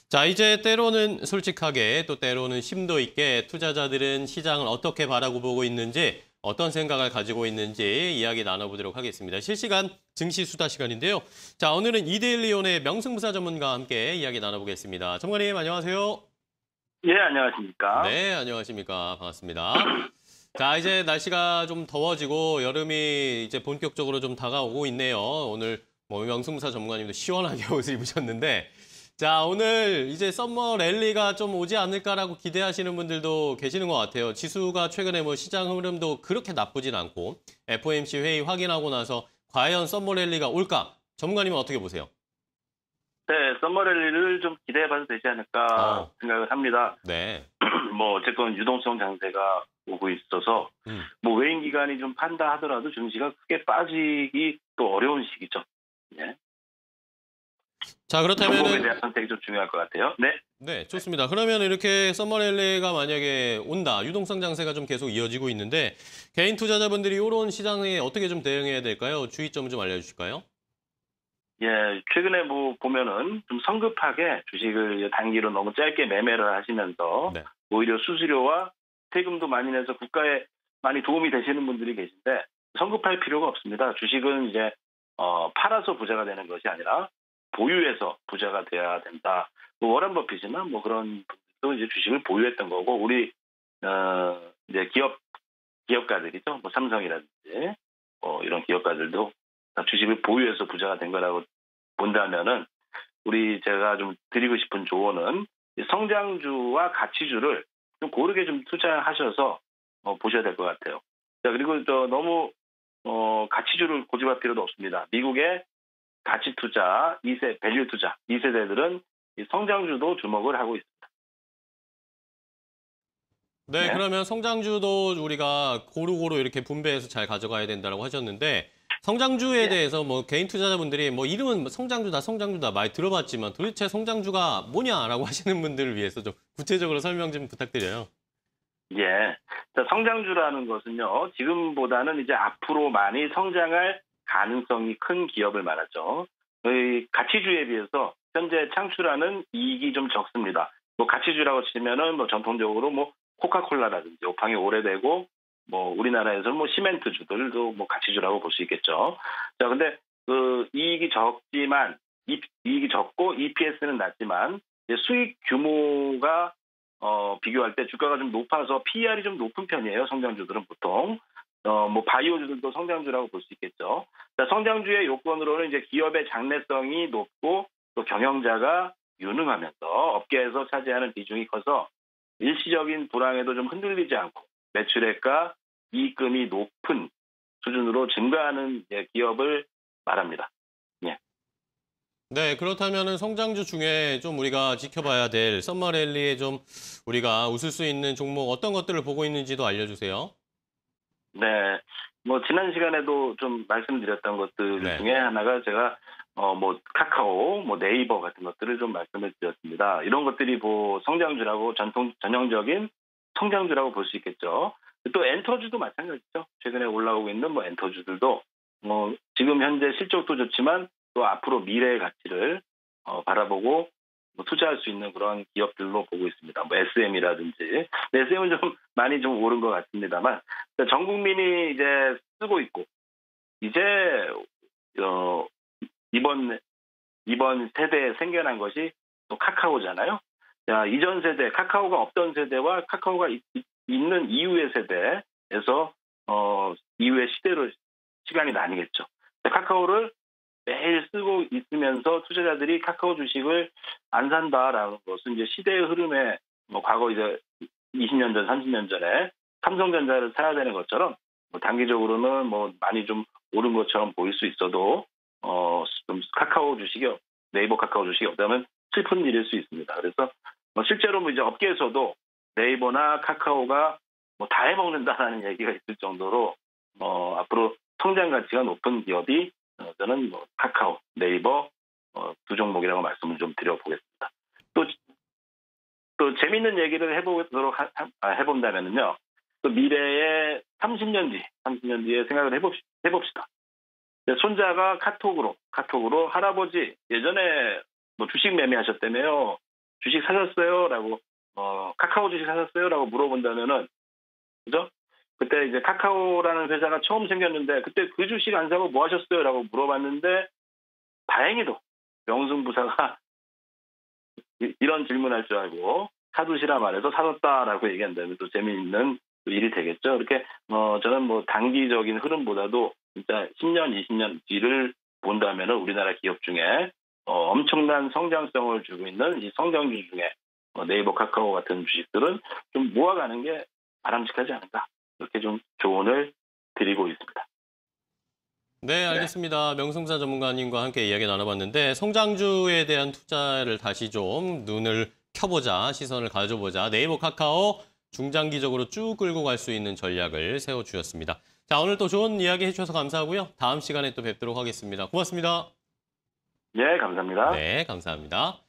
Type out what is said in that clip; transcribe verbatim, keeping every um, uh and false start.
자, 이제 때로는 솔직하게 또 때로는 심도 있게 투자자들은 시장을 어떻게 바라고 보고 있는지 어떤 생각을 가지고 있는지 이야기 나눠보도록 하겠습니다. 실시간 증시 수다 시간인데요. 자, 오늘은 이데일리온의 명승부사 전문가와 함께 이야기 나눠보겠습니다. 전문가님 안녕하세요. 예, 안녕하십니까. 네, 안녕하십니까. 반갑습니다. 자, 이제 날씨가 좀 더워지고 여름이 이제 본격적으로 좀 다가오고 있네요. 오늘 뭐 명승부사 전문가님도 시원하게 옷을 입으셨는데 자, 오늘 이제 썸머 랠리가 좀 오지 않을까라고 기대하시는 분들도 계시는 것 같아요. 지수가 최근에 뭐 시장 흐름도 그렇게 나쁘진 않고 에프오엠씨 회의 확인하고 나서 과연 썸머 랠리가 올까? 전문가님은 어떻게 보세요? 네, 썸머랠리를 좀 기대해봐도 되지 않을까 어. 생각을 합니다. 네. 뭐 어쨌건 유동성 장세가 오고 있어서 음. 뭐 외인 기관이 좀 판다 하더라도 증시가 크게 빠지기 또 어려운 시기죠. 예. 자, 종목에 그렇다면은 대한 선택이 좀 중요할 것 같아요. 네. 네, 좋습니다. 그러면 이렇게 썸머 랠리가 만약에 온다, 유동성 장세가 좀 계속 이어지고 있는데 개인 투자자분들이 이런 시장에 어떻게 좀 대응해야 될까요? 주의점 좀 알려주실까요? 예, 최근에 뭐 보면은 좀 성급하게 주식을 단기로 너무 짧게 매매를 하시면서 네. 오히려 수수료와 세금도 많이 내서 국가에 많이 도움이 되시는 분들이 계신데 성급할 필요가 없습니다. 주식은 이제 어, 팔아서 부자가 되는 것이 아니라 보유해서 부자가 돼야 된다. 뭐 워런 버핏이나 뭐 그런 분들도 이제 주식을 보유했던 거고 우리 어, 이제 기업 기업가들이죠. 뭐 삼성이라든지 뭐 이런 기업가들도 주식을 보유해서 부자가 된 거라고 본다면은 우리 제가 좀 드리고 싶은 조언은 성장주와 가치주를 좀 고르게 좀 투자하셔서 어, 보셔야 될 것 같아요. 자, 그리고 저 너무 어, 가치주를 고집할 필요도 없습니다. 미국의 가치 투자, 이 세 밸류 투자, 이 세대들은 성장주도 주목을 하고 있습니다. 네, 네. 그러면 성장주도 우리가 고루고루 이렇게 분배해서 잘 가져가야 된다고 하셨는데 성장주에 예. 대해서 뭐 개인 투자자분들이 뭐 이름은 뭐 성장주다, 성장주다 많이 들어봤지만 도대체 성장주가 뭐냐라고 하시는 분들을 위해서 좀 구체적으로 설명 좀 부탁드려요. 예. 자, 성장주라는 것은요, 지금보다는 이제 앞으로 많이 성장할 가능성이 큰 기업을 말하죠. 이 가치주에 비해서 현재 창출하는 이익이 좀 적습니다. 뭐 가치주라고 치면은 뭐 전통적으로 뭐 코카콜라라든지 오팡이 오래되고 뭐 우리나라에서는 뭐 시멘트주들도 뭐 가치주라고 볼 수 있겠죠. 자, 근데 그 이익이 적지만 이, 이익이 적고 이피에스는 낮지만 이제 수익 규모가 어, 비교할 때 주가가 좀 높아서 피이알이 좀 높은 편이에요. 성장주들은 보통. 어, 뭐 바이오주들도 성장주라고 볼 수 있겠죠. 자, 성장주의 요건으로는 이제 기업의 장래성이 높고 또 경영자가 유능하면서 업계에서 차지하는 비중이 커서 일시적인 불황에도 좀 흔들리지 않고 매출액과 이익금이 높은 수준으로 증가하는 기업을 말합니다. 예. 네, 그렇다면은 성장주 중에 좀 우리가 지켜봐야 될 썸머랠리에 좀 우리가 웃을 수 있는 종목 어떤 것들을 보고 있는지도 알려주세요. 네. 뭐 지난 시간에도 좀 말씀드렸던 것들 네. 중에 하나가 제가 어 뭐 카카오, 뭐 네이버 같은 것들을 좀 말씀을 드렸습니다. 이런 것들이 뭐 성장주라고 전통 전형적인 성장주라고 볼 수 있겠죠. 또 엔터주도 마찬가지죠. 최근에 올라오고 있는 뭐 엔터주들도 뭐 지금 현재 실적도 좋지만 또 앞으로 미래의 가치를 어, 바라보고 뭐 투자할 수 있는 그런 기업들로 보고 있습니다. 뭐 에스엠이라든지 에스엠은 좀 많이 좀 오른 것 같습니다만 전 국민이 이제 쓰고 있고 이제 어, 이번 이번 세대에 생겨난 것이 또 카카오잖아요. 자, 이전 세대 카카오가 없던 세대와 카카오가 있, 있는 이후의 세대에서 어, 이후의 시대로 시간이 나뉘겠죠. 카카오를 매일 쓰고 있으면서 투자자들이 카카오 주식을 안 산다라는 것은 이제 시대의 흐름에 뭐 과거 이제 이십 년 전, 삼십 년 전에 삼성전자를 사야 되는 것처럼 뭐 단기적으로는 뭐 많이 좀 오른 것처럼 보일 수 있어도 어, 좀 카카오 주식이 네이버 카카오 주식이 없다면 슬픈 일일 수 있습니다. 그래서 뭐 실제로 뭐 이제 업계에서도 네이버나 카카오가 뭐 다 해먹는다라는 얘기가 있을 정도로 어, 앞으로 성장 가치가 높은 기업이 어, 저는 뭐 카카오, 네이버 어, 두 종목이라고 말씀을 좀 드려보겠습니다. 또, 또 재미있는 얘기를 해보도록 하, 하, 해본다면요. 또 미래의 삼십 년 뒤, 삼십 년 뒤에 생각을 해봅시, 해봅시다. 손자가 카톡으로, 카톡으로 할아버지 예전에 뭐 주식 매매하셨다며요. 주식 사셨어요? 라고, 어, 카카오 주식 사셨어요? 라고 물어본다면은, 그죠? 그때 이제 카카오라는 회사가 처음 생겼는데, 그때 그 주식 안 사고 뭐 하셨어요? 라고 물어봤는데, 다행히도 명승부사가 이- 이런 질문할 줄 알고, 사두시라 말해서 사뒀다라고 얘기한다면 또 재미있는 또 일이 되겠죠. 이렇게, 어, 저는 뭐 단기적인 흐름보다도 진짜 십 년, 이십 년 뒤를 본다면 우리나라 기업 중에 어, 엄청난 성장성을 주고 있는 이 성장주 중에 어, 네이버, 카카오 같은 주식들은 좀 모아가는 게 바람직하지 않을까. 이렇게 좀 조언을 드리고 있습니다. 네, 알겠습니다. 명승사 전문가님과 함께 이야기 나눠봤는데 성장주에 대한 투자를 다시 좀 눈을 켜보자, 시선을 가져보자. 네이버, 카카오 중장기적으로 쭉 끌고 갈 수 있는 전략을 세워주셨습니다. 자, 오늘 또 좋은 이야기 해주셔서 감사하고요. 다음 시간에 또 뵙도록 하겠습니다. 고맙습니다. 예, 감사합니다. 네, 감사합니다.